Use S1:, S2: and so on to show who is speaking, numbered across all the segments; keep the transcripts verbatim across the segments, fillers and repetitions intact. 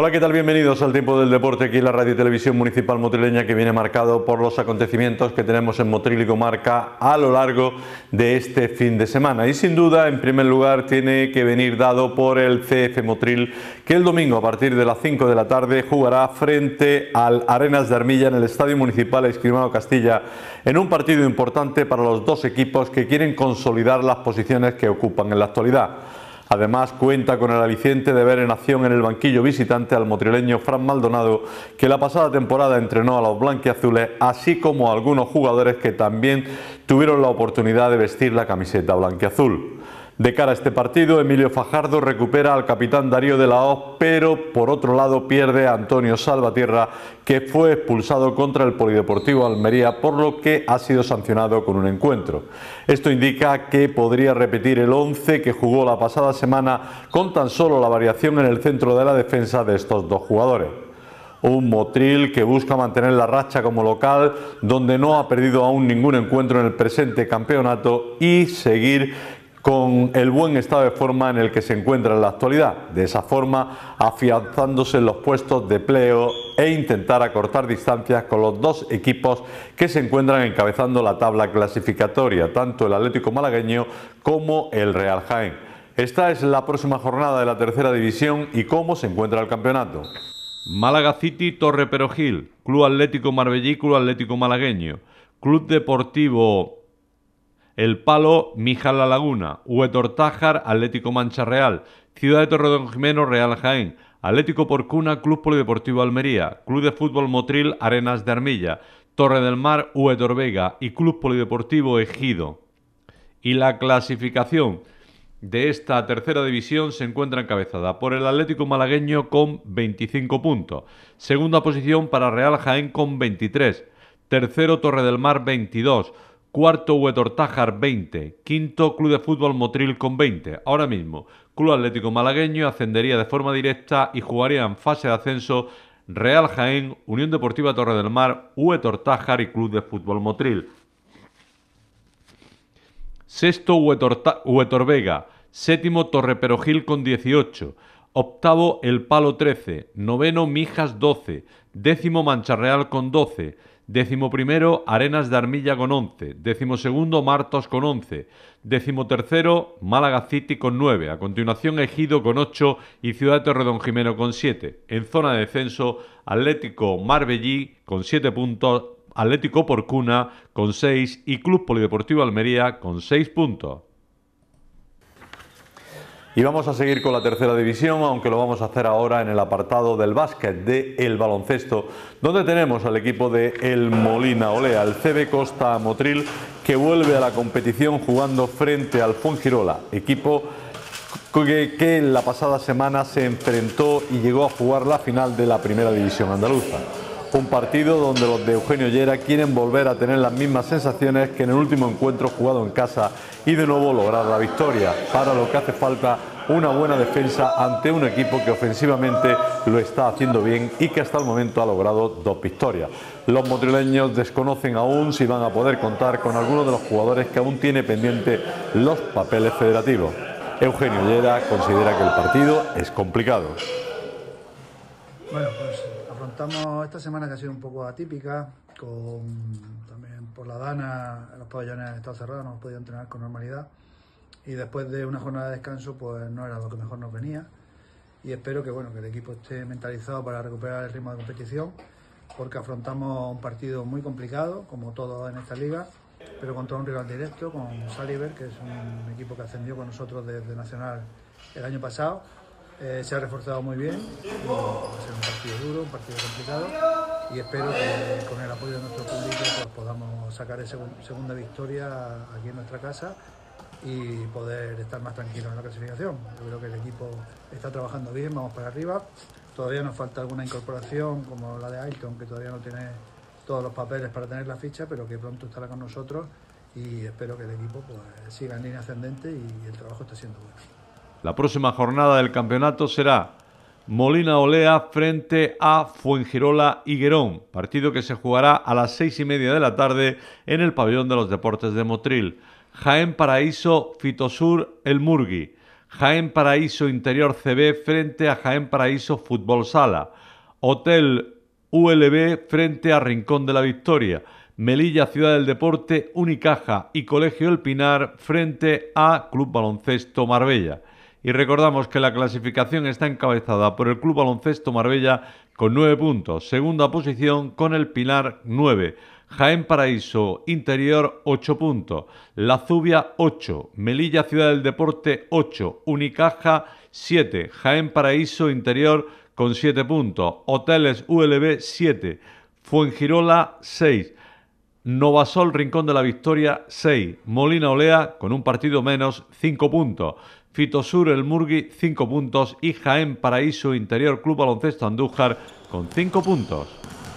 S1: Hola, ¿qué tal? Bienvenidos al Tiempo del Deporte, aquí en la Radio y Televisión Municipal Motrileña, que viene marcado por los acontecimientos que tenemos en Motril y comarca a lo largo de este fin de semana. Y sin duda, en primer lugar, tiene que venir dado por el C F Motril, que el domingo a partir de las cinco de la tarde jugará frente al Arenas de Armilla en el Estadio Municipal Escribano Castilla, en un partido importante para los dos equipos que quieren consolidar las posiciones que ocupan en la actualidad. Además, cuenta con el aliciente de ver en acción en el banquillo visitante al motrileño Fran Maldonado, que la pasada temporada entrenó a los blanquiazules, así como a algunos jugadores que también tuvieron la oportunidad de vestir la camiseta blanquiazul. De cara a este partido, Emilio Fajardo recupera al capitán Darío de la Hoz, pero por otro lado pierde a Antonio Salvatierra, que fue expulsado contra el Polideportivo Almería, por lo que ha sido sancionado con un encuentro. Esto indica que podría repetir el once que jugó la pasada semana, con tan solo la variación en el centro de la defensa de estos dos jugadores. Un Motril que busca mantener la racha como local, donde no ha perdido aún ningún encuentro en el presente campeonato, y seguir con el buen estado de forma en el que se encuentra en la actualidad, de esa forma afianzándose en los puestos de playoff e intentar acortar distancias con los dos equipos que se encuentran encabezando la tabla clasificatoria, tanto el Atlético Malagueño como el Real Jaén. Esta es la próxima jornada de la tercera división y cómo se encuentra el campeonato.
S2: Málaga City, Torre Perojil, Club Atlético Marbellí, Club Atlético Malagueño, Club Deportivo El Palo, Mijal La Laguna, Huetortájar, Atlético Mancha Real, Ciudad de Torredonjimeno, Real Jaén, Atlético Porcuna, Club Polideportivo Almería, Club de Fútbol Motril, Arenas de Armilla, Torre del Mar, Huetor Vega y Club Polideportivo Ejido. Y la clasificación de esta tercera división se encuentra encabezada por el Atlético Malagueño con veinticinco puntos, segunda posición para Real Jaén con veintitrés, tercero Torre del Mar veintidós, cuarto Huetortájar veinte, quinto Club de Fútbol Motril con veinte. Ahora mismo, Club Atlético Malagueño ascendería de forma directa y jugaría en fase de ascenso Real Jaén, Unión Deportiva Torre del Mar, Huetortájar y Club de Fútbol Motril. Sexto Huetor Vega, séptimo Torre Perojil con dieciocho, octavo El Palo trece, noveno Mijas doce, décimo Mancha Real con doce, décimo primero Arenas de Armilla con once, décimo segundo Martos con once, décimo tercero Málaga City con nueve, a continuación Ejido con ocho y Ciudad de Torredonjimeno con siete. En zona de descenso, Atlético Marbellí con siete puntos, Atlético Porcuna con seis y Club Polideportivo Almería con seis puntos.
S1: Y vamos a seguir con la tercera división, aunque lo vamos a hacer ahora en el apartado del básquet, del baloncesto, donde tenemos al equipo de El Molina Olea, el C B Costa Motril, que vuelve a la competición jugando frente al Fuengirola, equipo que, que la pasada semana se enfrentó y llegó a jugar la final de la primera división andaluza. Un partido donde los de Eugenio Llera quieren volver a tener las mismas sensaciones que en el último encuentro jugado en casa y de nuevo lograr la victoria, para lo que hace falta una buena defensa ante un equipo que ofensivamente lo está haciendo bien y que hasta el momento ha logrado dos victorias. Los motrileños desconocen aún si van a poder contar con algunos de los jugadores que aún tiene pendiente los papeles federativos. Eugenio Llera considera que el partido es complicado.
S3: Bueno, pues afrontamos esta semana que ha sido un poco atípica, con también por la Dana, los pabellones han estado cerrados, no hemos podido entrenar con normalidad y después de una jornada de descanso pues no era lo que mejor nos venía, y espero que bueno que el equipo esté mentalizado para recuperar el ritmo de competición, porque afrontamos un partido muy complicado como todo en esta liga, pero contra un rival directo, con Saliver, que es un equipo que ascendió con nosotros desde Nacional el año pasado. Eh, se ha reforzado muy bien y va a ser un partido duro, un partido complicado, y espero que con el apoyo de nuestro público pues, podamos sacar esa segunda victoria aquí en nuestra casa y poder estar más tranquilos en la clasificación. Yo creo que el equipo está trabajando bien, vamos para arriba. Todavía nos falta alguna incorporación como la de Ailton, que todavía no tiene todos los papeles para tener la ficha, pero que pronto estará con nosotros, y espero que el equipo pues, siga en línea ascendente y el trabajo está siendo bueno.
S2: La próxima jornada del campeonato será Molina Olea frente a Fuengirola Higuerón, partido que se jugará a las seis y media de la tarde en el pabellón de los deportes de Motril. Jaén Paraíso Fitosur El Murgui, Jaén Paraíso Interior C B frente a Jaén Paraíso Fútbol Sala. Hotel U L B frente a Rincón de la Victoria. Melilla Ciudad del Deporte, Unicaja y Colegio El Pinar frente a Club Baloncesto Marbella. Y recordamos que la clasificación está encabezada por el Club Baloncesto Marbella con nueve puntos. Segunda posición con el Pinar nueve. Jaén Paraíso Interior ocho puntos. La Zubia ocho. Melilla Ciudad del Deporte ocho. Unicaja siete. Jaén Paraíso Interior con siete puntos. Hoteles U L B siete. Fuengirola seis. Novasol Rincón de la Victoria seis. Molina Olea con un partido menos cinco puntos. Fitosur El Murgui cinco puntos y Jaén Paraíso Interior Club Baloncesto Andújar con cinco puntos.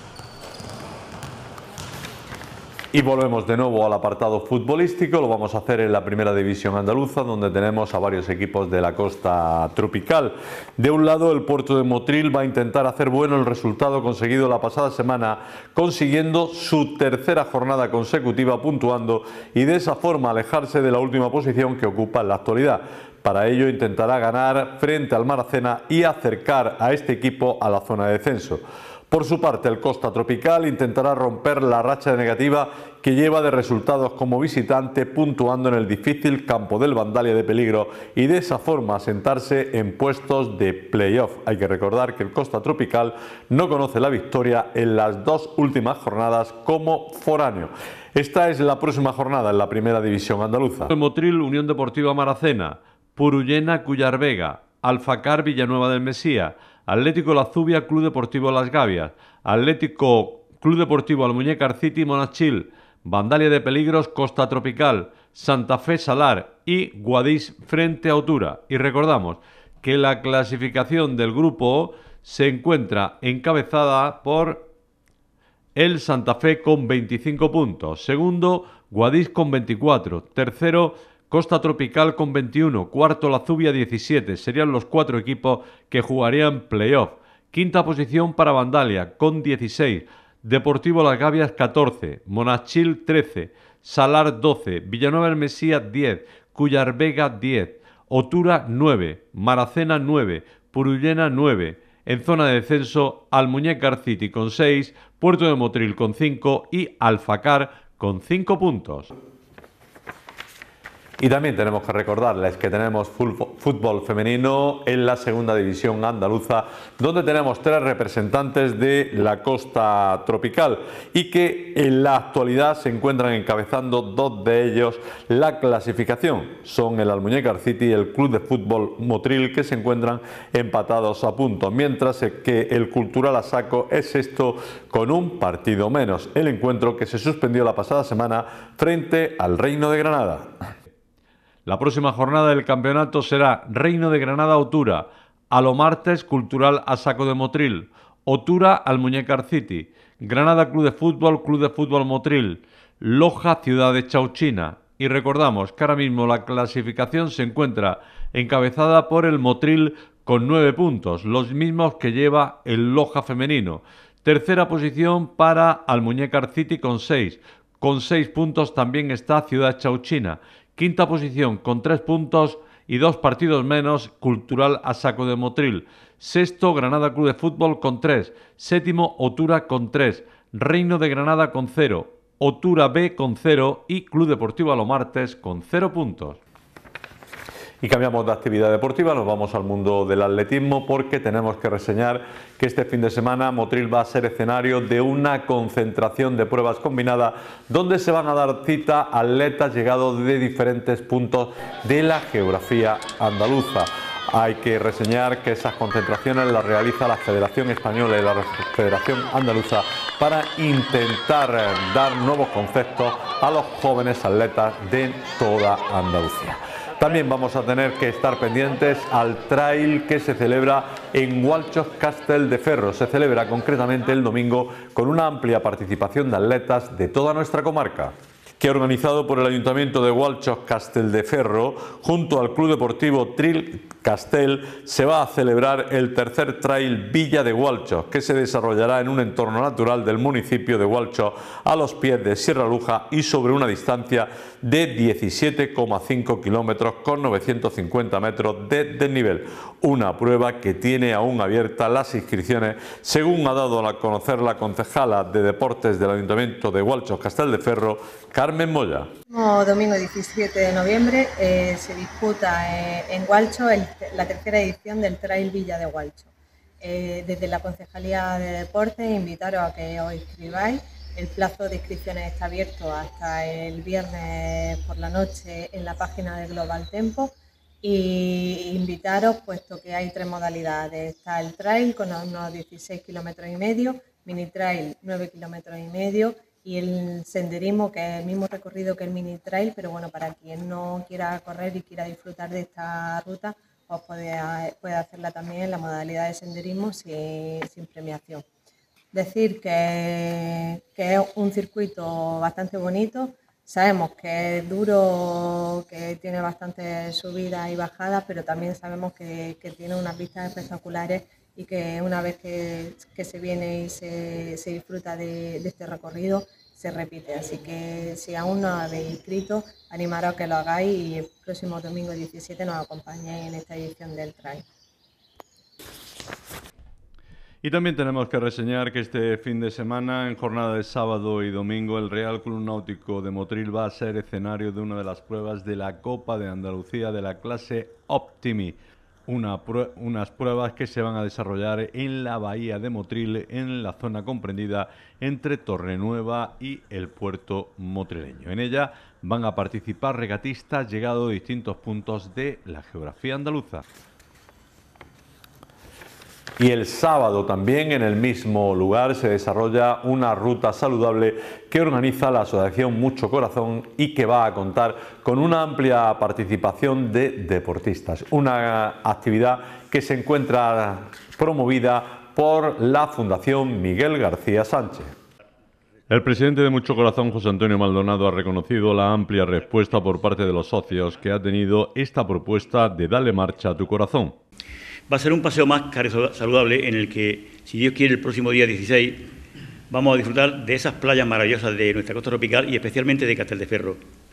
S1: Y volvemos de nuevo al apartado futbolístico, lo vamos a hacer en la primera división andaluza, donde tenemos a varios equipos de la costa tropical. De un lado, el Puerto de Motril va a intentar hacer bueno el resultado conseguido la pasada semana, consiguiendo su tercera jornada consecutiva puntuando y de esa forma alejarse de la última posición que ocupa en la actualidad. Para ello intentará ganar frente al Maracena y acercar a este equipo a la zona de descenso. Por su parte, el Costa Tropical intentará romper la racha negativa que lleva de resultados como visitante, puntuando en el difícil campo del Vandalia de Peligro y de esa forma asentarse en puestos de playoff. Hay que recordar que el Costa Tropical no conoce la victoria en las dos últimas jornadas como foráneo. Esta es la próxima jornada en la primera división andaluza.
S2: Motril, Unión Deportiva Maracena, Purullena, Cuyar Vega, Alfacar, Villanueva del Mesía, Atlético La Zubia, Club Deportivo Las Gavias, Atlético Club Deportivo Almuñécar City, Monachil, Vandalia de Peligros, Costa Tropical, Santa Fe Salar y Guadix frente a Otura. Y recordamos que la clasificación del grupo se encuentra encabezada por el Santa Fe con veinticinco puntos, segundo Guadix con veinticuatro, tercero Costa Tropical con veintiuno, cuarto La Zubia diecisiete, serían los cuatro equipos que jugarían playoff. Quinta posición para Vandalia con dieciséis, Deportivo Las Gavias catorce, Monachil trece, Salar doce, Villanueva del Mesía diez, Cuyar Vega diez, Otura nueve, Maracena nueve, Purullena nueve. En zona de descenso, Almuñécar City con seis, Puerto de Motril con cinco y Alfacar con cinco puntos.
S1: Y también tenemos que recordarles que tenemos fútbol femenino en la segunda división andaluza, donde tenemos tres representantes de la costa tropical y que en la actualidad se encuentran encabezando dos de ellos la clasificación. Son el Almuñécar City y el Club de Fútbol Motril, que se encuentran empatados a punto, mientras que el Cultural Asaco es sexto con un partido menos. El encuentro que se suspendió la pasada semana frente al Reino de Granada.
S2: La próxima jornada del campeonato será Reino de Granada Otura, Alomartes Cultural Asaco de Motril, Otura Almuñécar City, Granada Club de Fútbol, Club de Fútbol Motril, Loja Ciudad de Chauchina. Y recordamos que ahora mismo la clasificación se encuentra encabezada por el Motril con nueve puntos, los mismos que lleva el Loja femenino. Tercera posición para Almuñécar City con seis, con seis puntos también está Ciudad Chauchina. Quinta posición con tres puntos y dos partidos menos, Cultural Asaco de Motril. Sexto, Granada Club de Fútbol con tres. Séptimo, Otura con tres. Reino de Granada con cero. Otura B con cero y Club Deportivo Alomartes con cero puntos.
S1: Y cambiamos de actividad deportiva, nos vamos al mundo del atletismo porque tenemos que reseñar que este fin de semana Motril va a ser escenario de una concentración de pruebas combinada donde se van a dar cita a atletas llegados de diferentes puntos de la geografía andaluza. Hay que reseñar que esas concentraciones las realiza la Federación Española y la Federación Andaluza para intentar dar nuevos conceptos a los jóvenes atletas de toda Andalucía. También vamos a tener que estar pendientes al trail que se celebra en Gualchos Castel de Ferro. Se celebra concretamente el domingo con una amplia participación de atletas de toda nuestra comarca. que organizado por el Ayuntamiento de Gualchos Castelldeferro junto al Club Deportivo Tril Castel se va a celebrar el tercer trail Villa de Gualchos, que se desarrollará en un entorno natural del municipio de Gualchos a los pies de Sierra Luja y sobre una distancia de diecisiete coma cinco kilómetros con novecientos cincuenta metros de desnivel. Una prueba que tiene aún abiertas las inscripciones, según ha dado a conocer la concejala de Deportes del Ayuntamiento de Gualchos Castelldeferro, Carmen Moya.
S4: El domingo diecisiete de noviembre eh, se disputa eh, en Gualchos el, la tercera edición del Trail Villa de Gualchos. Eh, desde la Concejalía de Deportes invitaros a que os inscribáis. El plazo de inscripciones está abierto hasta el viernes por la noche en la página de Global Tempo. Y invitaros, puesto que hay tres modalidades. Está el trail con unos dieciséis kilómetros y medio, mini trail nueve kilómetros y medio y el senderismo, que es el mismo recorrido que el mini trail, pero bueno, para quien no quiera correr y quiera disfrutar de esta ruta, pues puede, puede hacerla también en la modalidad de senderismo sin, sin premiación. Decir que, que es un circuito bastante bonito. Sabemos que es duro, que tiene bastantes subidas y bajadas, pero también sabemos que, que tiene unas vistas espectaculares y que una vez que, que se viene y se, se disfruta de, de este recorrido, se repite. Así que si aún no habéis inscrito, animaros a que lo hagáis y el próximo domingo diecisiete nos acompañéis en esta edición del trail.
S2: Y también tenemos que reseñar que este fin de semana, en jornada de sábado y domingo, el Real Club Náutico de Motril va a ser escenario de una de las pruebas de la Copa de Andalucía de la clase Optimi. Una prue- unas pruebas que se van a desarrollar en la bahía de Motril, en la zona comprendida entre Torrenueva y el puerto motrileño. En ella van a participar regatistas llegados de distintos puntos de la geografía andaluza.
S1: Y el sábado también en el mismo lugar se desarrolla una ruta saludable que organiza la Asociación Mucho Corazón y que va a contar con una amplia participación de deportistas. Una actividad que se encuentra promovida por la Fundación Miguel García Sánchez.
S2: El presidente de Mucho Corazón, José Antonio Maldonado, ha reconocido la amplia respuesta por parte de los socios que ha tenido esta propuesta de Dale Marcha a tu Corazón.
S5: Va a ser un paseo más saludable en el que, si Dios quiere, el próximo día dieciséis vamos a disfrutar de esas playas maravillosas de nuestra costa tropical y especialmente de Castelldeferro.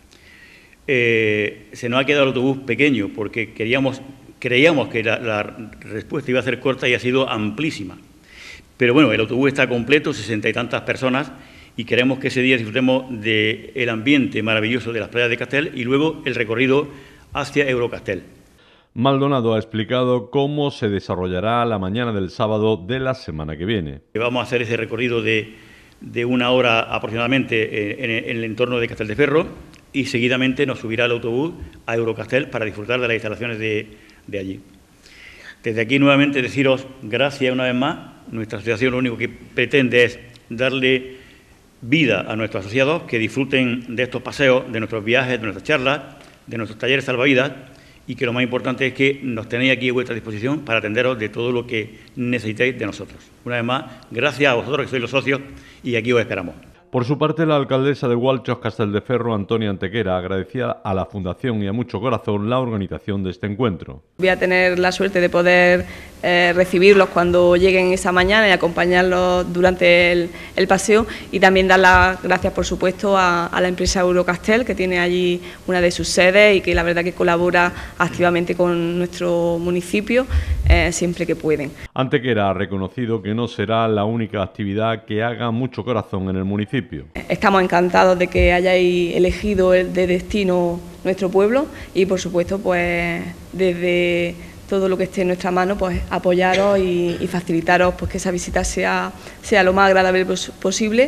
S5: Eh, se nos ha quedado el autobús pequeño porque queríamos, creíamos que la, la respuesta iba a ser corta y ha sido amplísima. Pero bueno, el autobús está completo, sesenta y tantas personas, y queremos que ese día disfrutemos del ambiente maravilloso de las playas de Castel y luego el recorrido hacia Eurocastel.
S2: Maldonado ha explicado cómo se desarrollará la mañana del sábado de la semana que viene.
S5: Vamos a hacer ese recorrido de, de una hora aproximadamente en, en el entorno de Castelldeferro y seguidamente nos subirá el autobús a Eurocastel para disfrutar de las instalaciones de, de allí. Desde aquí nuevamente deciros gracias una vez más. Nuestra asociación lo único que pretende es darle vida a nuestros asociados, que disfruten de estos paseos, de nuestros viajes, de nuestras charlas, de nuestros talleres salvavidas, y que lo más importante es que nos tenéis aquí a vuestra disposición para atenderos de todo lo que necesitéis de nosotros. Una vez más, gracias a vosotros que sois los socios y aquí os esperamos.
S2: Por su parte, la alcaldesa de Gualchos Castelldeferro, Antonia Antequera, agradecía a la Fundación y a Mucho Corazón la organización de este encuentro.
S6: Voy a tener la suerte de poder eh, recibirlos cuando lleguen esa mañana y acompañarlos durante el, el paseo, y también dar las gracias, por supuesto, a, a la empresa Eurocastel, que tiene allí una de sus sedes y que la verdad que colabora activamente con nuestro municipio eh, siempre que pueden.
S2: Antequera ha reconocido que no será la única actividad que haga Mucho Corazón en el municipio.
S6: Estamos encantados de que hayáis elegido el de destino nuestro pueblo y, por supuesto, pues desde todo lo que esté en nuestra mano, pues apoyaros y, y facilitaros pues que esa visita sea, sea lo más agradable pos posible,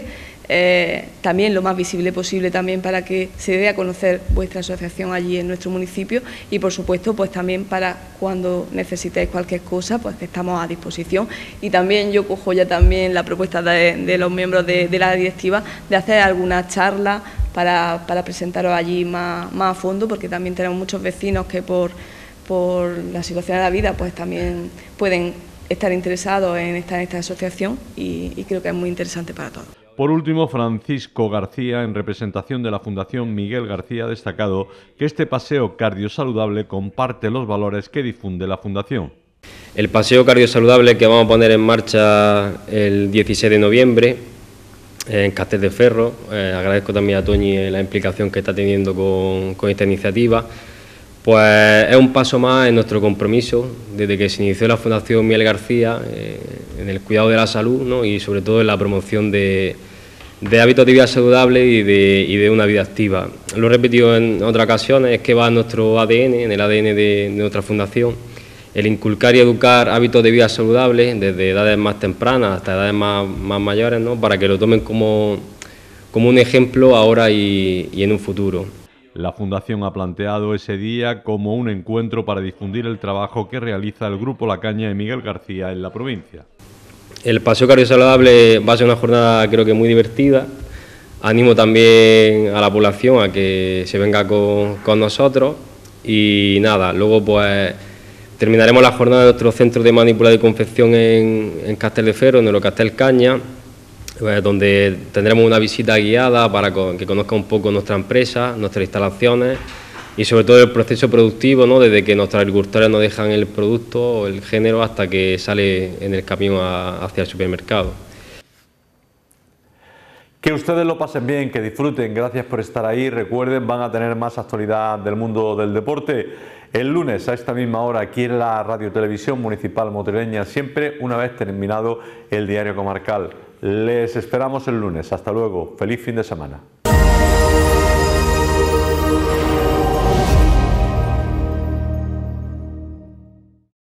S6: eh, también lo más visible posible también para que se dé a conocer vuestra asociación allí en nuestro municipio y, por supuesto, pues también para cuando necesitéis cualquier cosa, pues que estamos a disposición. Y también yo cojo ya también la propuesta de, de los miembros de, de la directiva de hacer alguna charla para, para presentaros allí más, más a fondo, porque también tenemos muchos vecinos que por, por la situación de la vida pues también pueden estar interesados en esta, en esta asociación y, y creo que es muy interesante para todos.
S2: Por último, Francisco García, en representación de la Fundación Miguel García, ha destacado que este paseo cardiosaludable comparte los valores que difunde la Fundación.
S7: El paseo cardiosaludable que vamos a poner en marcha el dieciséis de noviembre en Castelldefels, eh, agradezco también a Toñi la implicación que está teniendo con, con esta iniciativa, pues es un paso más en nuestro compromiso desde que se inició la Fundación Miguel García eh, en el cuidado de la salud, ¿no? Y sobre todo en la promoción de, de hábitos de vida saludables y de, y de una vida activa. Lo he repetido en otras ocasiones, es que va en nuestro A D N, en el A D N de, de nuestra Fundación, el inculcar y educar hábitos de vida saludables desde edades más tempranas hasta edades más, más mayores, ¿no? Para que lo tomen como, como un ejemplo ahora y, y en un futuro.
S2: La Fundación ha planteado ese día como un encuentro para difundir el trabajo que realiza el Grupo La Caña de Miguel García en la provincia.
S7: El paseo cardiosaludable va a ser una jornada creo que muy divertida. Animo también a la población a que se venga con, con nosotros y nada, luego pues terminaremos la jornada en nuestro centro de manipulación y confección en, en Castelldefels, en el Castel Caña, pues, donde tendremos una visita guiada para que conozca un poco nuestra empresa, nuestras instalaciones y sobre todo el proceso productivo, ¿no? Desde que nuestros agricultores nos dejan el producto o el género hasta que sale en el camión a, hacia el supermercado.
S1: Que ustedes lo pasen bien, que disfruten, gracias por estar ahí. Recuerden, van a tener más actualidad del mundo del deporte el lunes a esta misma hora aquí en la Radio Televisión Municipal Motrileña, siempre una vez terminado el diario comarcal. Les esperamos el lunes. Hasta luego. Feliz fin de semana.